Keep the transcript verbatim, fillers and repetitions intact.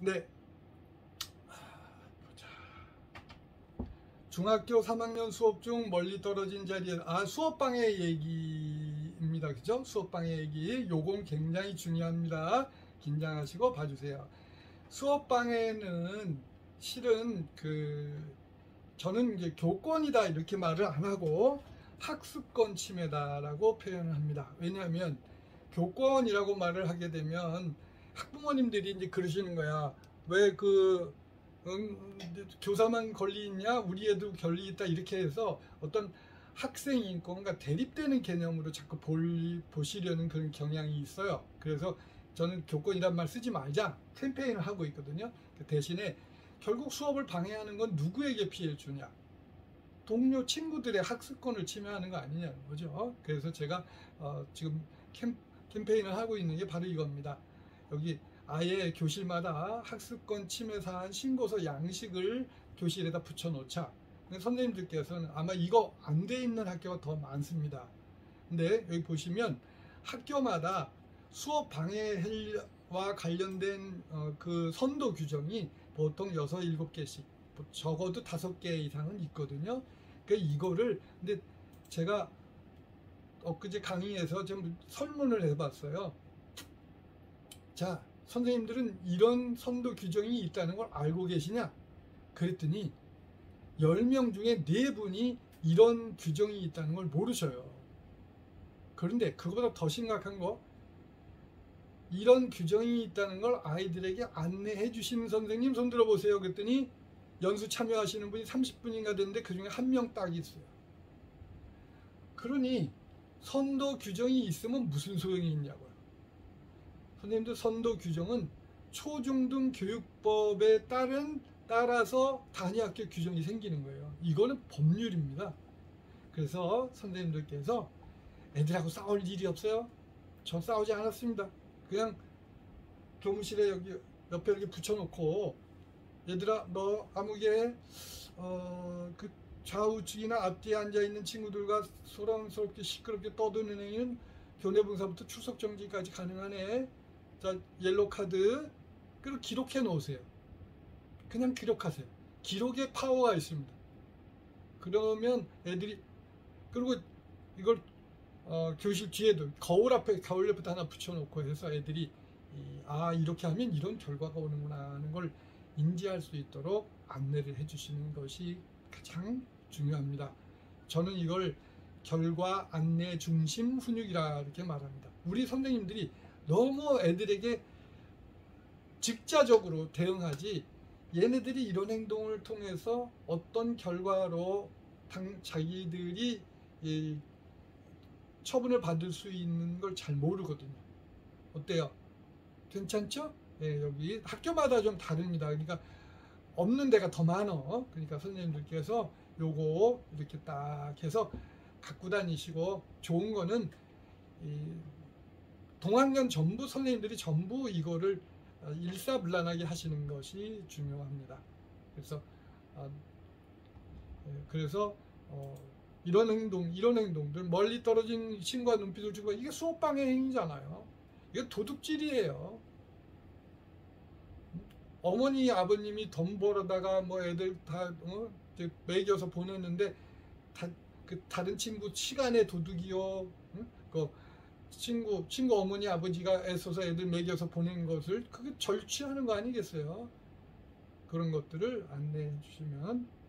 네. 보자. 중학교 삼 학년 수업 중 멀리 떨어진 자리에, 아, 수업방해 얘기입니다. 그죠? 수업방해 얘기. 요건 굉장히 중요합니다. 긴장하시고 봐주세요. 수업방해는 실은 그, 저는 이제 교권이다 이렇게 말을 안 하고 학습권 침해다라고 표현을 합니다. 왜냐하면 교권이라고 말을 하게 되면 학부모님들이 이제 그러시는 거야. 왜 그 음, 교사만 권리 있냐? 우리 애도 권리 있다 이렇게 해서 어떤 학생 인권과 대립되는 개념으로 자꾸 볼, 보시려는 그런 경향이 있어요. 그래서 저는 교권이란 말 쓰지 말자 캠페인을 하고 있거든요. 대신에 결국 수업을 방해하는 건 누구에게 피해를 주냐? 동료 친구들의 학습권을 침해하는 거 아니냐는 거죠. 그래서 제가 어, 지금 캠, 캠페인을 하고 있는 게 바로 이겁니다. 여기 아예 교실마다 학습권 침해 사안 신고서 양식을 교실에다 붙여놓자. 선생님들께서는 아마 이거 안 돼 있는 학교가 더 많습니다. 근데 여기 보시면 학교마다 수업 방해와 관련된 어, 그 선도 규정이 보통 여섯, 일곱 개씩 적어도 다섯 개 이상은 있거든요. 그러니까 이거를 근데 제가 엊그제 강의에서 좀 설문을 해봤어요. 자, 선생님들은 이런 선도 규정이 있다는 걸 알고 계시냐? 그랬더니 열 명 중에 네 분이 이런 규정이 있다는 걸 모르셔요. 그런데 그거보다 더 심각한 거, 이런 규정이 있다는 걸 아이들에게 안내해 주시는 선생님 손 들어보세요. 그랬더니 연수 참여하시는 분이 삼십 분인가 됐는데 그 중에 한 명 딱 있어요. 그러니 선도 규정이 있으면 무슨 소용이 있냐고요. 선생님들, 선도 규정은 초중등 교육법에 따른 따라서 단위학교 규정이 생기는 거예요. 이거는 법률입니다. 그래서 선생님들께서 애들하고 싸울 일이 없어요. 저 싸우지 않았습니다. 그냥 교무실에 여기 옆에 이렇게 붙여놓고, 얘들아 너 아무개 어, 그 좌우측이나 앞뒤에 앉아있는 친구들과 소란스럽게 시끄럽게 떠드는 애는 교내봉사부터 출석정지까지 가능하네. 자, 옐로우 카드. 그리고 기록해 놓으세요. 그냥 기록하세요. 기록에 파워가 있습니다. 그러면 애들이, 그리고 이걸 어, 교실 뒤에도 거울 앞에 거울 옆에다 하나 붙여놓고 해서 애들이 이, 아 이렇게 하면 이런 결과가 오는구나 하는 걸 인지할 수 있도록 안내를 해주시는 것이 가장 중요합니다. 저는 이걸 결과 안내 중심 훈육이라 이렇게 말합니다. 우리 선생님들이 너무 애들에게 직자적으로 대응하지, 얘네들이 이런 행동을 통해서 어떤 결과로 당, 자기들이 이, 처분을 받을 수 있는 걸 잘 모르거든요. 어때요? 괜찮죠? 예, 여기 학교마다 좀 다릅니다. 그러니까 없는 데가 더 많어. 그러니까 선생님들께서 요거 이렇게 딱 해서 갖고 다니시고, 좋은 거는 이 동학년 전부 선생님들이 전부 이거를 일사불란하게 하시는 것이 중요합니다. 그래서 어, 그래서 어, 이런 행동, 이런 행동들, 멀리 떨어진 친구와 눈빛을 주고, 이게 수업방해 행위잖아요. 이게 도둑질이에요. 어머니, 아버님이 돈 벌어다가 뭐 애들 다 어? 먹여서 보냈는데 다, 그 다른 친구 시간의 도둑이요. 응? 그 친구, 친구 어머니, 아버지가 애써서 애들 먹여서 보낸 것을 그게 절취하는 거 아니겠어요? 그런 것들을 안내해 주시면